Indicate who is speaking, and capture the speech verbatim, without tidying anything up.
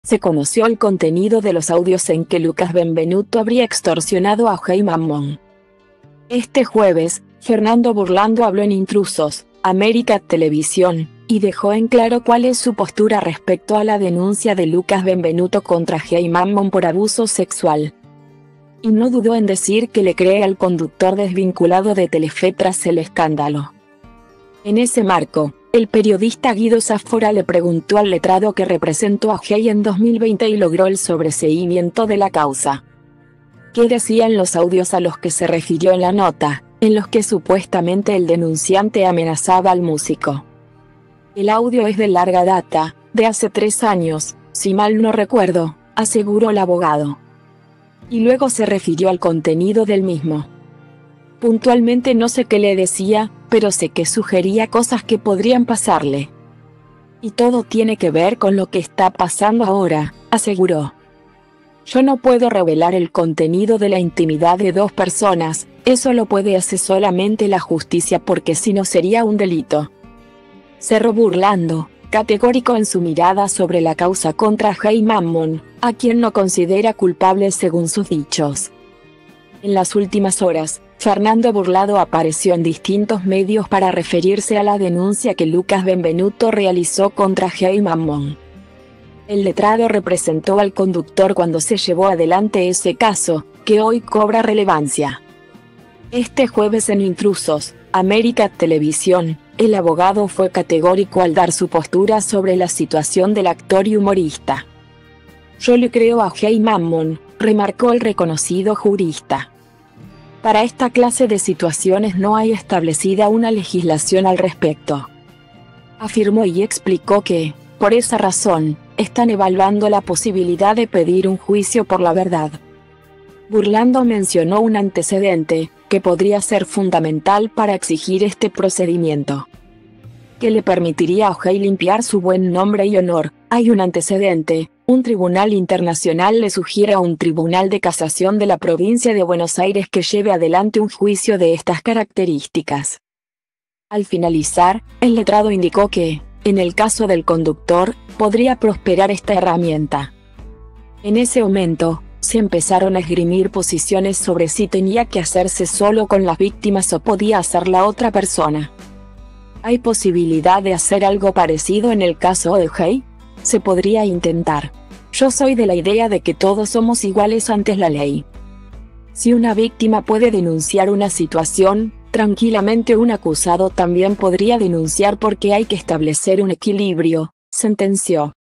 Speaker 1: Se conoció el contenido de los audios en que Lucas Benvenuto habría extorsionado a Hey Mammon. Este jueves, Fernando Burlando habló en Intrusos, América Televisión, y dejó en claro cuál es su postura respecto a la denuncia de Lucas Benvenuto contra Hey Mammon por abuso sexual. Y no dudó en decir que le cree al conductor desvinculado de Telefe tras el escándalo. En ese marco, el periodista Guido Sáfora le preguntó al letrado que representó a Hey en dos mil veinte y logró el sobreseimiento de la causa. ¿Qué decían los audios a los que se refirió en la nota, en los que supuestamente el denunciante amenazaba al músico? El audio es de larga data, de hace tres años, si mal no recuerdo, aseguró el abogado. Y luego se refirió al contenido del mismo. Puntualmente no sé qué le decía, pero sé que sugería cosas que podrían pasarle. Y todo tiene que ver con lo que está pasando ahora, aseguró. Yo no puedo revelar el contenido de la intimidad de dos personas, eso lo puede hacer solamente la justicia porque si no sería un delito. Cerró Burlando, categórico en su mirada sobre la causa contra Hey Mammon, a quien no considera culpable según sus dichos. En las últimas horas, Fernando Burlado apareció en distintos medios para referirse a la denuncia que Lucas Benvenuto realizó contra Hey Mammon. El letrado representó al conductor cuando se llevó adelante ese caso, que hoy cobra relevancia. Este jueves en Intrusos, América Televisión, el abogado fue categórico al dar su postura sobre la situación del actor y humorista. Yo le creo a Hey Mammon, remarcó el reconocido jurista. Para esta clase de situaciones no hay establecida una legislación al respecto. Afirmó y explicó que, por esa razón, están evaluando la posibilidad de pedir un juicio por la verdad. Burlando mencionó un antecedente, que podría ser fundamental para exigir este procedimiento. Que le permitiría a Hey limpiar su buen nombre y honor. Hay un antecedente, un tribunal internacional le sugiere a un tribunal de casación de la provincia de Buenos Aires que lleve adelante un juicio de estas características. Al finalizar, el letrado indicó que, en el caso del conductor, podría prosperar esta herramienta. En ese momento, se empezaron a esgrimir posiciones sobre si tenía que hacerse solo con las víctimas o podía hacer la otra persona. ¿Hay posibilidad de hacer algo parecido en el caso de Hey? Se podría intentar. Yo soy de la idea de que todos somos iguales ante la ley. Si una víctima puede denunciar una situación, tranquilamente un acusado también podría denunciar porque hay que establecer un equilibrio, sentenció.